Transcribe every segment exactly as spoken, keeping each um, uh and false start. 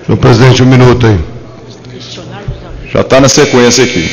Senhor presidente, um minuto aí. Já está na sequência aqui.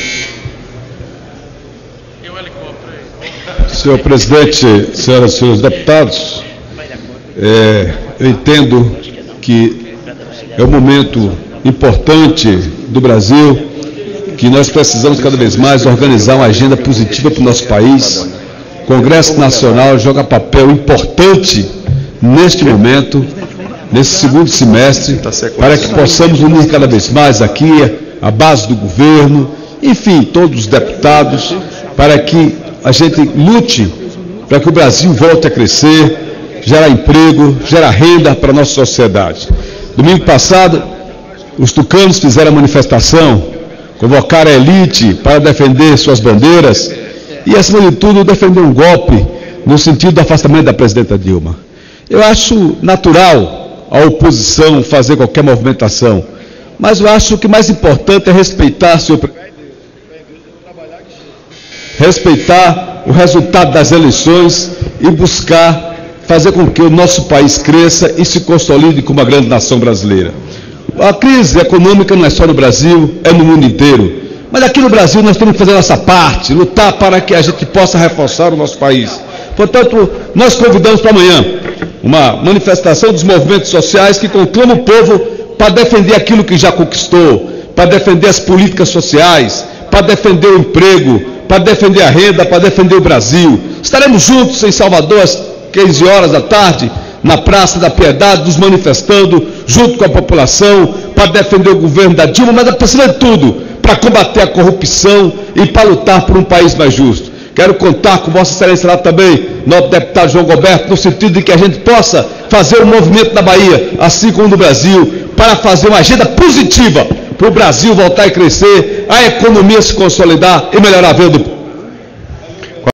Senhor presidente, senhoras e senhores deputados, é, eu entendo que é um momento importante do Brasil, que nós precisamos cada vez mais organizar uma agenda positiva para o nosso país. O Congresso Nacional joga papel importante neste momento, nesse segundo semestre, para que possamos unir cada vez mais aqui a base do governo, enfim, todos os deputados, para que a gente lute para que o Brasil volte a crescer, gerar emprego, gerar renda para a nossa sociedade. Domingo passado, os tucanos fizeram a manifestação, convocaram a elite para defender suas bandeiras e, acima de tudo, defender um golpe no sentido do afastamento da presidenta Dilma. Eu acho natural a oposição fazer qualquer movimentação, mas eu acho que o mais importante é respeitar, senhor presidente, respeitar o resultado das eleições e buscar fazer com que o nosso país cresça e se consolide como uma grande nação brasileira. A crise econômica não é só no Brasil, é no mundo inteiro. Mas aqui no Brasil nós temos que fazer a nossa parte, lutar para que a gente possa reforçar o nosso país. Portanto, nós convidamos para amanhã uma manifestação dos movimentos sociais que conclamam o povo para defender aquilo que já conquistou, para defender as políticas sociais, para defender o emprego, para defender a renda, para defender o Brasil. Estaremos juntos em Salvador às quinze horas da tarde, na Praça da Piedade, nos manifestando junto com a população para defender o governo da Dilma, mas acima de tudo, para combater a corrupção e para lutar por um país mais justo. Quero contar com Vossa Excelência lá também, nosso deputado João Goberto, no sentido de que a gente possa fazer um movimento na Bahia, assim como no Brasil, para fazer uma agenda positiva para o Brasil voltar a crescer, a economia se consolidar e melhorar a vida do povo.